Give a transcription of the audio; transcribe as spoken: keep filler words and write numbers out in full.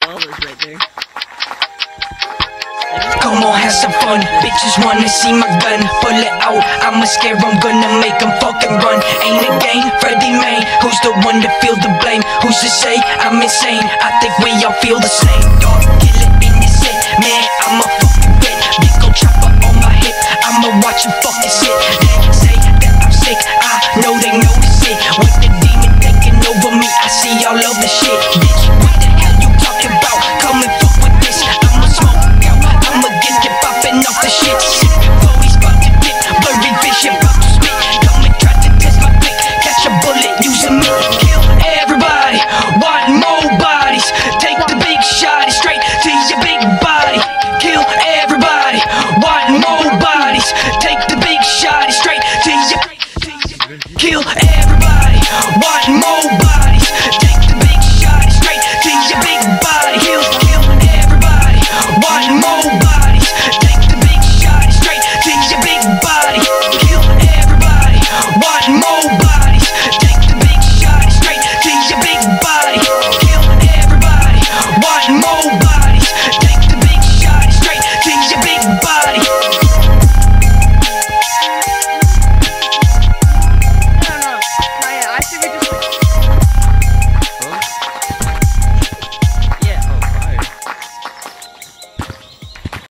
followers right there. Come on, have some fun. Bitches wanna see my gun. Pull it out, I'ma scare them. Gonna make them fucking run. Ain't a game, Freddie Main. Who's the one to feel the blame? Who's to say I'm insane? I think we all feel the same. Dog, kill it in your set. Man, I'm a fucking bitch. Big ol' chopper on my hip. I'ma watch you fucking shit. They say that I'm sick. I know they notice it. With the demon taking over me, I see all of the shit.